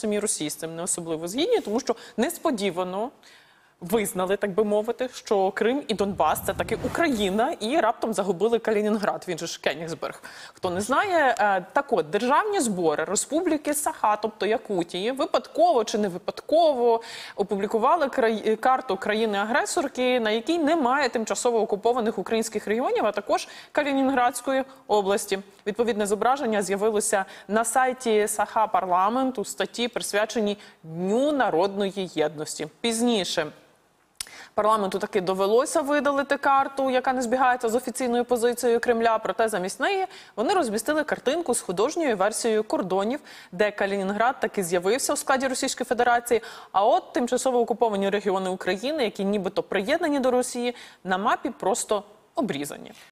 самі Росії з цим не особливо згідні, тому що несподівано визнали, так би мовити, що Крим і Донбас – це таки Україна, і раптом загубили Калінінград, він же ж Кенігсберг. Хто не знає, так от, державні збори Республіки Саха, тобто Якутії, випадково чи не випадково опублікували карту країни-агресорки, на якій немає тимчасово окупованих українських регіонів, а також Калінінградської області. Відповідне зображення з'явилося на сайті Саха Парламент у статті, присвяченій Дню народної єдності. Пізніше парламенту таки довелося видалити карту, яка не збігається з офіційною позицією Кремля, проте замість неї вони розмістили картинку з художньою версією кордонів, де Калінінград таки з'явився у складі Російської Федерації, а от тимчасово окуповані регіони України, які нібито приєднані до Росії, на мапі просто обрізані.